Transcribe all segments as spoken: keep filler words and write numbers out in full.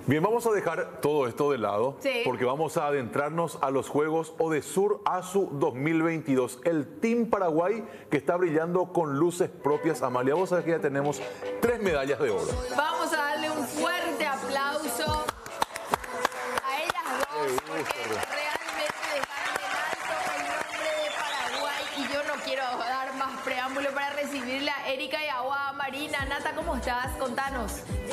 Bien, vamos a dejar todo esto de lado, sí, porque vamos a adentrarnos a los Juegos Odesur Asu dos mil veintidós. El Team Paraguay que está brillando con luces propias. Amalia, vos sabés que ya tenemos tres medallas de oro. Vamos a darle un fuerte aplauso a ellas dos, porque realmente dejaron en alto el nombre de Paraguay. Y yo no quiero dar más preámbulo para recibirle a Erika y Agua Marina. Nata, ¿cómo estás? Contanos.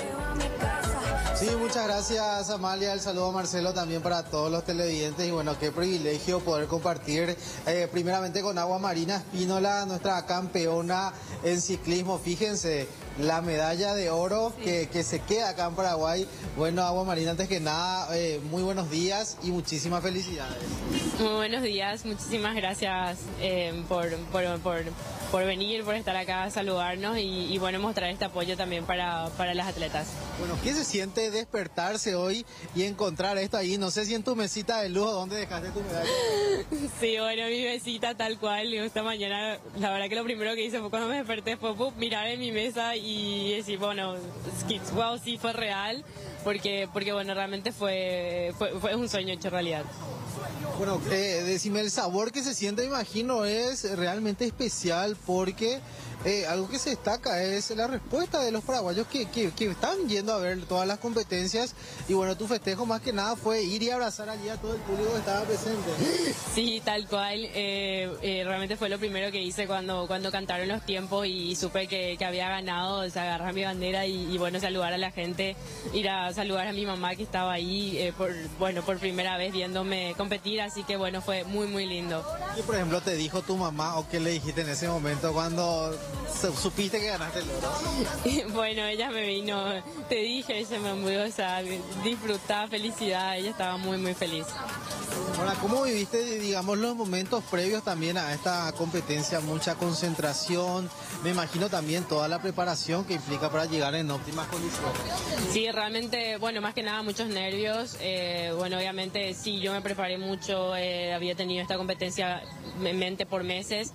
Sí, muchas gracias, Amalia. El saludo a Marcelo también para todos los televidentes. Y bueno, qué privilegio poder compartir eh, primeramente con Agua Marina Espínola, nuestra campeona en ciclismo. Fíjense, la medalla de oro sí. que, que se queda acá en Paraguay. Bueno, Agua Marina, antes que nada, eh, muy buenos días y muchísimas felicidades. Muy buenos días, muchísimas gracias eh, por, por, por, por venir, por estar acá a saludarnos y, y bueno, mostrar este apoyo también para, para las atletas. Bueno, ¿qué se siente despertarse hoy y encontrar esto ahí? No sé si en tu mesita de lujo, ¿dónde dejaste tu medalla? Sí, bueno, mi mesita tal cual. Esta mañana, la verdad que lo primero que hice fue cuando me desperté fue pum, mirar en mi mesa y decir, bueno, wow, sí fue real, porque, porque bueno, realmente fue, fue, fue un sueño hecho realidad. Bueno, eh, decime, el sabor que se siente, imagino, es realmente especial porque eh, algo que se destaca es la respuesta de los paraguayos que, que, que están yendo a ver todas las competencias. Y bueno, tu festejo más que nada fue ir y abrazar allí a todo el público que estaba presente. Sí, tal cual. Eh, eh, realmente fue lo primero que hice cuando, cuando cantaron los tiempos y, y supe que, que había ganado, o sea, agarrar mi bandera y, y bueno, saludar a la gente, ir a saludar a mi mamá que estaba ahí, eh, por, bueno, por primera vez viéndome competir, así que bueno, fue muy, muy lindo. ¿Y por ejemplo te dijo tu mamá o qué le dijiste en ese momento cuando supiste que ganaste el oro? Bueno, ella me vino, te dije, ella me murió, o sea, disfrutar, felicidad, ella estaba muy, muy feliz. Ahora, ¿cómo viviste, digamos, los momentos previos también a esta competencia? Mucha concentración, me imagino también toda la preparación que implica para llegar en óptimas condiciones. Sí, realmente, bueno, más que nada muchos nervios. Eh, bueno, obviamente sí, yo me preparé mucho, eh, había tenido esta competencia en mente por meses.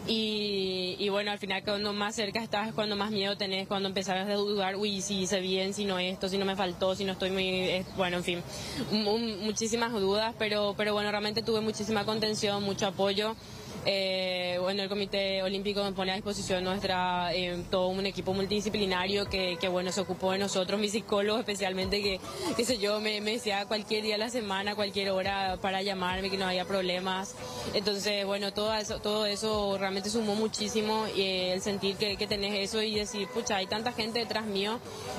Y, y bueno, al final cuando más cerca estás es cuando más miedo tenés, cuando empezás a dudar, uy, si hice bien, si no esto, si no me faltó, si no estoy muy, eh, bueno, en fin, un, un, muchísimas dudas, pero, pero bueno, realmente tuve muchísima contención, mucho apoyo. Eh, bueno, el Comité Olímpico me pone a disposición nuestra, eh, todo un equipo multidisciplinario que, que bueno, se ocupó de nosotros, mi psicólogo especialmente, que, qué sé yo, me, me decía cualquier día de la semana, cualquier hora para llamarme, que no había problemas. Entonces, bueno, todo eso, todo eso realmente sumó muchísimo, y eh, el sentir que, que tenés eso y decir, pucha, hay tanta gente detrás mío,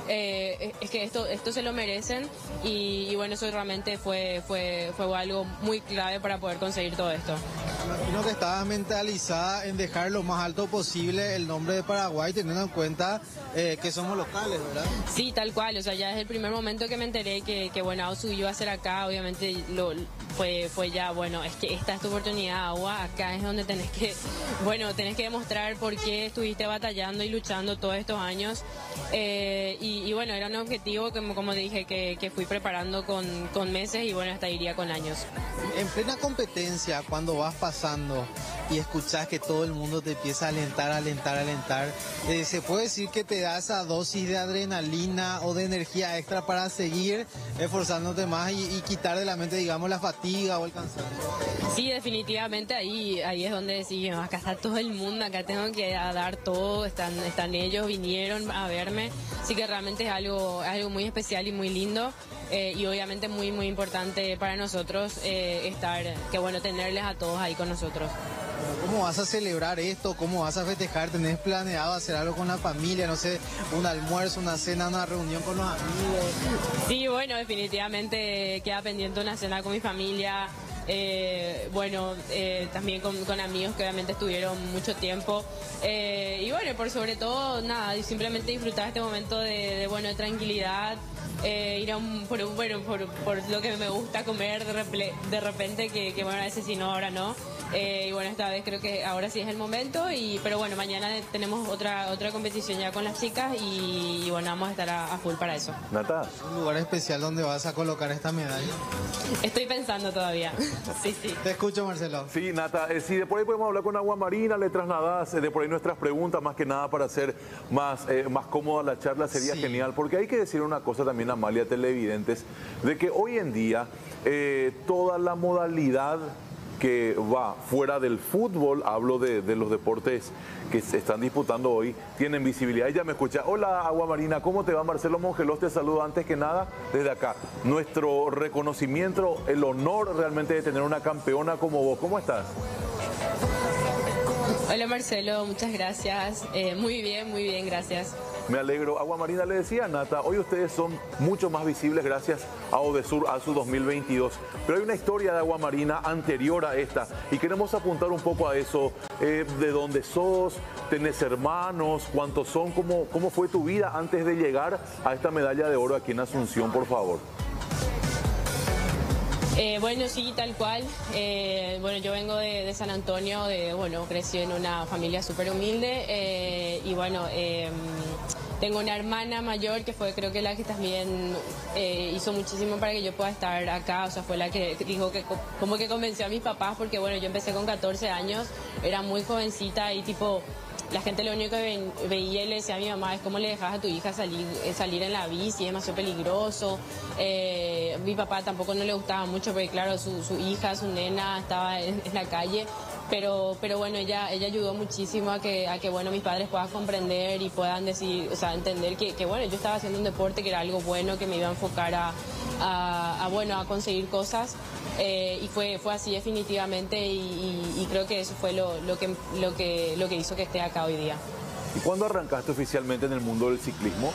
eh, es que esto, esto se lo merecen, y, y bueno, eso realmente fue, fue, fue algo muy clave para poder conseguir todo esto. Imagino que estabas mentalizada en dejar lo más alto posible el nombre de Paraguay, teniendo en cuenta eh, que somos locales, ¿verdad? Sí, tal cual, o sea, ya desde el primer momento que me enteré que, que bueno, Asu iba a ser acá, obviamente lo, fue, fue ya, bueno, es que esta es tu oportunidad, Agua, acá es donde tenés que, bueno, tenés que demostrar por qué estuviste batallando y luchando todos estos años, eh, y, y bueno, era un objetivo, como, como dije, que, que fui preparando con, con meses y bueno, hasta iría con años. En plena competencia, cuando vas pasando y escuchas que todo el mundo te empieza a alentar, alentar, alentar, eh, ¿se puede decir que te da esa dosis de adrenalina o de energía extra para seguir esforzándote más y, y quitar de la mente, digamos, la fatiga o el cansancio? Sí, definitivamente ahí, ahí es donde decimos, acá está todo el mundo, acá tengo que dar todo, están, están ellos, vinieron a verme, así que realmente es algo, algo muy especial y muy lindo. Eh, y obviamente muy muy importante para nosotros eh, estar, que bueno, tenerles a todos ahí con nosotros. ¿Cómo vas a celebrar esto? ¿Cómo vas a festejar? ¿Tenés planeado hacer algo con la familia? No sé, un almuerzo, una cena, una reunión con los amigos. Sí, bueno, definitivamente queda pendiente una cena con mi familia. Eh, bueno, eh, también con, con amigos que obviamente estuvieron mucho tiempo, eh, y bueno, por sobre todo, nada, simplemente disfrutar este momento de, de bueno, de tranquilidad, eh, ir a un, por, un, bueno, por, por lo que me gusta comer de, reple, de repente, que, que bueno, a veces sí, no, ahora no. Eh, y bueno, esta vez creo que ahora sí es el momento, y pero bueno, mañana tenemos otra otra competición ya con las chicas y, y bueno, vamos a estar a, a full para eso. Nata. ¿Un lugar especial donde vas a colocar esta medalla? Estoy pensando todavía. Sí, sí. Te escucho, Marcelo. Sí, Nata, eh, si de por ahí podemos hablar con Agua Marina, le trasladas eh, de por ahí nuestras preguntas, más que nada para hacer más, eh, más cómoda la charla, sería Sí. genial, porque hay que decir una cosa también, Amalia, televidentes, de que hoy en día eh, toda la modalidad que va fuera del fútbol, hablo de, de los deportes que se están disputando hoy, tienen visibilidad. Ella me escucha. Hola, Agua Marina, ¿cómo te va? Marcelo Mongelos te saludo antes que nada desde acá. Nuestro reconocimiento, el honor realmente de tener una campeona como vos. ¿Cómo estás? Hola Marcelo, muchas gracias. Eh, muy bien, muy bien, gracias. Me alegro. Agua Marina, le decía a Nata, hoy ustedes son mucho más visibles gracias a Odesur ASU dos mil veintidós. Pero hay una historia de Agua Marina anterior a esta y queremos apuntar un poco a eso. Eh, ¿De dónde sos? ¿Tenés hermanos? ¿Cuántos son? ¿Cómo, cómo fue tu vida antes de llegar a esta medalla de oro aquí en Asunción, por favor? Eh, bueno, sí, tal cual. Eh, bueno, yo vengo de, de San Antonio, de, bueno, crecí en una familia súper humilde eh, y bueno, eh, tengo una hermana mayor que fue creo que la que también eh, hizo muchísimo para que yo pueda estar acá, o sea, fue la que dijo que como que convenció a mis papás porque bueno, yo empecé con catorce años, era muy jovencita y tipo... La gente lo único que veía y le decía a mi mamá es cómo le dejas a tu hija salir, salir en la bici, es demasiado peligroso. Eh, mi papá tampoco no le gustaba mucho porque claro, su, su hija, su nena estaba en, en la calle. Pero, pero bueno, ella, ella ayudó muchísimo a que, a que bueno, mis padres puedan comprender y puedan decir, o sea, entender que, que bueno, yo estaba haciendo un deporte que era algo bueno, que me iba a enfocar a, a, a bueno, a conseguir cosas. Eh, y fue, fue así definitivamente y, y, y creo que eso fue lo, lo, que, lo, que, lo que hizo que esté acá hoy día. ¿Y cuándo arrancaste oficialmente en el mundo del ciclismo?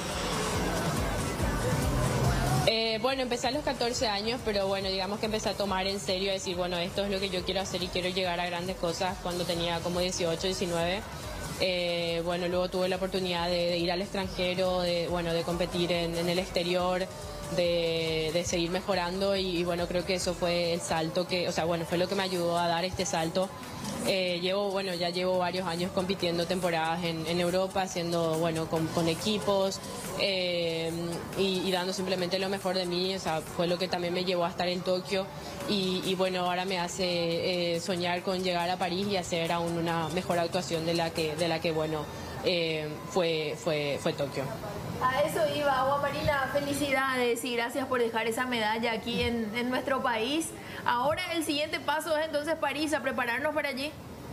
Eh, bueno, empecé a los catorce años, pero bueno, digamos que empecé a tomar en serio, a decir, bueno, esto es lo que yo quiero hacer y quiero llegar a grandes cosas cuando tenía como dieciocho, diecinueve. Eh, bueno, luego tuve la oportunidad de, de ir al extranjero, de, bueno, de competir en, en el exterior, de, de seguir mejorando y, y bueno, creo que eso fue el salto que, o sea, bueno, fue lo que me ayudó a dar este salto. Eh, llevo, bueno, ya llevo varios años compitiendo temporadas en, en Europa, haciendo, bueno, con, con equipos eh, y, y dando simplemente lo mejor de mí, o sea, fue lo que también me llevó a estar en Tokio y, y bueno, ahora me hace eh, soñar con llegar a París y hacer aún una mejor actuación de la que, de la que bueno, eh, fue, fue, fue Tokio. A eso iba, Agua Marina, felicidades y gracias por dejar esa medalla aquí en, en nuestro país. Ahora el siguiente paso es entonces París, a prepararnos para allí.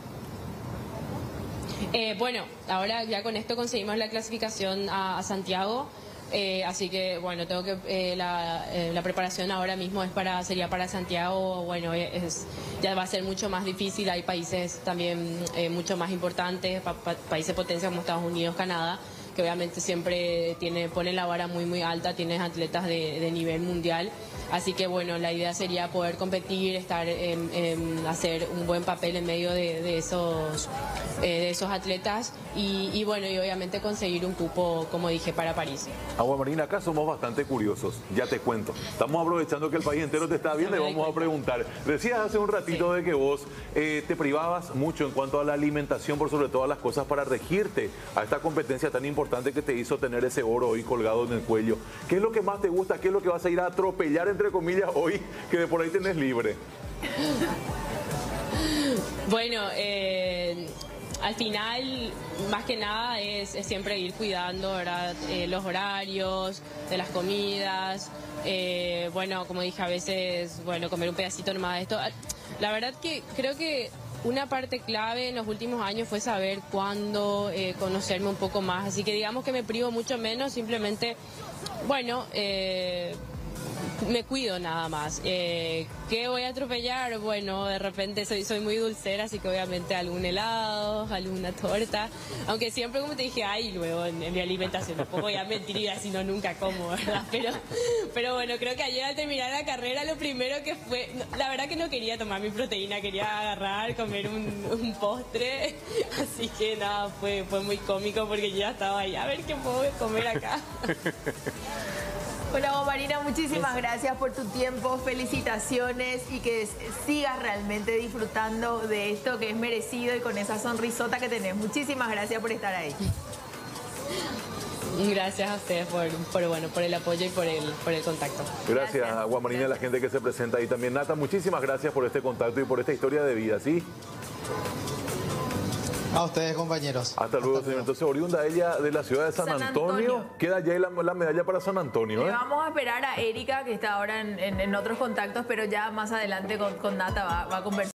Eh, bueno, ahora ya con esto conseguimos la clasificación a, a Santiago, eh, así que bueno, tengo que eh, la, eh, la preparación ahora mismo es para sería para Santiago. Bueno, es, ya va a ser mucho más difícil. Hay países también eh, mucho más importantes, pa, pa, países potencia como Estados Unidos, Canadá, que obviamente siempre tiene, pone la vara muy muy alta, tienes atletas de, de nivel mundial, así que bueno, la idea sería poder competir, estar, eh, eh, hacer un buen papel en medio de, de esos eh, de esos atletas y, y bueno, y obviamente conseguir un cupo, como dije, para París. Agua Marina, acá somos bastante curiosos, ya te cuento. Estamos aprovechando que el país entero te está viendo y vamos a preguntar. Decías hace un ratito de que vos eh, te privabas mucho en cuanto a la alimentación, por sobre todas las cosas, para regirte a esta competencia tan importante que te hizo tener ese oro hoy colgado en el cuello. ¿Qué es lo que más te gusta? ¿Qué es lo que vas a ir a atropellar, entre comillas, hoy, que de por ahí tenés libre? Bueno, eh, al final, más que nada, es, es siempre ir cuidando, ¿verdad? Eh, los horarios de las comidas. Eh, bueno, como dije, a veces, bueno, comer un pedacito nomás de esto. La verdad que creo que una parte clave en los últimos años fue saber cuándo eh, conocerme un poco más. Así que digamos que me privo mucho menos, simplemente, bueno, eh, me cuido nada más. Eh, ¿Qué voy a atropellar? Bueno, de repente soy, soy muy dulcera, así que obviamente algún helado, alguna torta. Aunque siempre, como te dije, ay, luego en, en mi alimentación, tampoco voy a mentir y así no nunca como, ¿verdad? Pero, pero bueno, creo que ayer al terminar la carrera, lo primero que fue, la verdad que no quería tomar mi proteína, quería agarrar, comer un, un postre. Así que nada, fue, fue muy cómico porque yo ya estaba ahí, a ver qué puedo comer acá. Hola, Agua Marina, muchísimas gracias por tu tiempo, felicitaciones y que sigas realmente disfrutando de esto que es merecido y con esa sonrisota que tenés. Muchísimas gracias por estar ahí. Gracias a ustedes por, por, bueno, por el apoyo y por el, por el contacto. Gracias, Gracias. Agua Marina, a la gente que se presenta ahí también. Nata, muchísimas gracias por este contacto y por esta historia de vida, ¿sí? A ustedes, compañeros. Hasta luego, señor. Entonces, oriunda ella de la ciudad de San, San Antonio. Antonio. Queda ya la, la medalla para San Antonio, Le ¿eh? vamos a esperar a Erika, que está ahora en, en- en otros contactos, pero ya más adelante con, con Nata va, va a conversar.